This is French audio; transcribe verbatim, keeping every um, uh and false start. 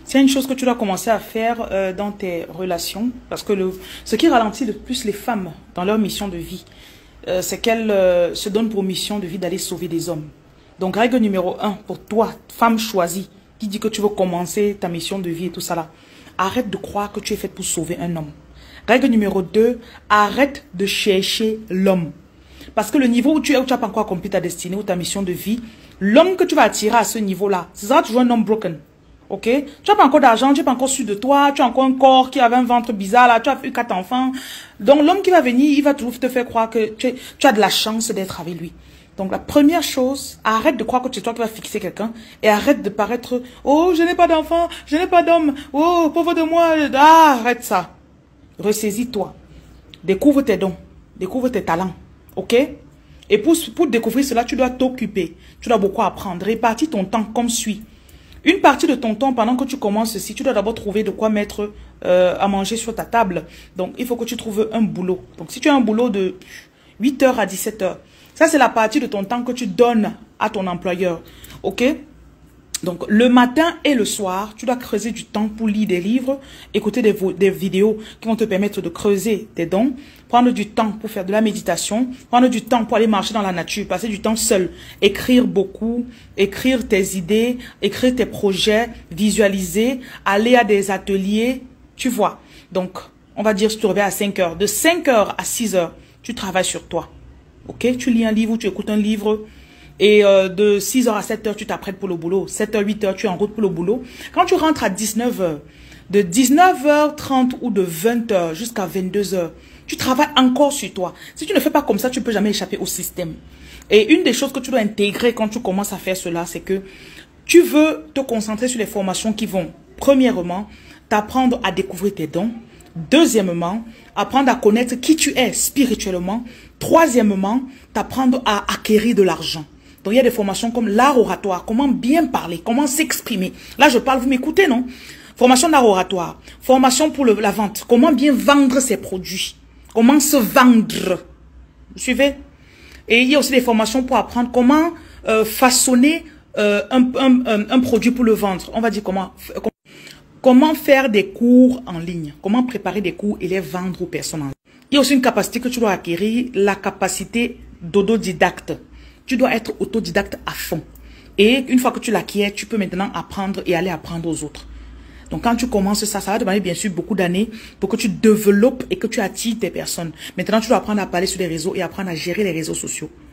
C'est une chose que tu dois commencer à faire euh, dans tes relations. Parce que le, ce qui ralentit le plus les femmes dans leur mission de vie, euh, c'est qu'elles euh, se donnent pour mission de vie d'aller sauver des hommes. Donc, règle numéro un, pour toi, femme choisie, qui dit que tu veux commencer ta mission de vie et tout ça là, arrête de croire que tu es faite pour sauver un homme. Règle numéro deux, arrête de chercher l'homme. Parce que le niveau où tu es, où tu n'as pas encore accompli ta destinée ou ta mission de vie, l'homme que tu vas attirer à ce niveau-là, ce sera toujours un homme broken. Ok? Tu n'as pas encore d'argent, tu n'es pas encore sûr de toi, tu as encore un corps qui avait un ventre bizarre, là, tu as eu quatre enfants. Donc l'homme qui va venir, il va toujours te faire croire que tu, tu as de la chance d'être avec lui. Donc la première chose, arrête de croire que c'est toi qui vas fixer quelqu'un et arrête de paraître, oh, je n'ai pas d'enfant, je n'ai pas d'homme, oh, pauvre de moi, ah, arrête ça. Ressaisis-toi. Découvre tes dons, découvre tes talents, ok? Et pour, pour découvrir cela, tu dois t'occuper, tu dois beaucoup apprendre, répartis ton temps comme suit. Une partie de ton temps, pendant que tu commences ceci, tu dois d'abord trouver de quoi mettre euh, à manger sur ta table. Donc, il faut que tu trouves un boulot. Donc, si tu as un boulot de huit heures à dix-sept heures, ça, c'est la partie de ton temps que tu donnes à ton employeur. OK? Donc, le matin et le soir, tu dois creuser du temps pour lire des livres, écouter des, des vidéos qui vont te permettre de creuser tes dons, prendre du temps pour faire de la méditation, prendre du temps pour aller marcher dans la nature, passer du temps seul, écrire beaucoup, écrire tes idées, écrire tes projets, visualiser, aller à des ateliers, tu vois. Donc, on va dire, si tu reviens à cinq heures, de cinq heures à six heures, tu travailles sur toi. OK? Tu lis un livre ou tu écoutes un livre. Et euh, de six heures à sept heures, tu t'apprêtes pour le boulot. sept heures, huit heures, tu es en route pour le boulot. Quand tu rentres à dix-neuf heures, de dix-neuf heures trente ou de vingt heures jusqu'à vingt-deux heures, tu travailles encore sur toi. Si tu ne fais pas comme ça, tu ne peux jamais échapper au système. Et une des choses que tu dois intégrer quand tu commences à faire cela, c'est que tu veux te concentrer sur les formations qui vont, premièrement, t'apprendre à découvrir tes dons. Deuxièmement, apprendre à connaître qui tu es spirituellement. Troisièmement, t'apprendre à acquérir de l'argent. Donc, il y a des formations comme l'art oratoire, comment bien parler, comment s'exprimer. Là, je parle, vous m'écoutez, non? Formation d'art oratoire, formation pour le, la vente, comment bien vendre ses produits, comment se vendre. Vous suivez? Et il y a aussi des formations pour apprendre comment euh, façonner euh, un, un, un, un produit pour le vendre. On va dire comment, comment faire des cours en ligne, comment préparer des cours et les vendre aux personnes en ligne. Il y a aussi une capacité que tu dois acquérir, la capacité d'autodidacte. Tu dois être autodidacte à fond. Et une fois que tu l'acquiers, tu peux maintenant apprendre et aller apprendre aux autres. Donc quand tu commences ça, ça va te demander bien sûr beaucoup d'années pour que tu développes et que tu attires tes personnes. Maintenant, tu dois apprendre à parler sur les réseaux et apprendre à gérer les réseaux sociaux.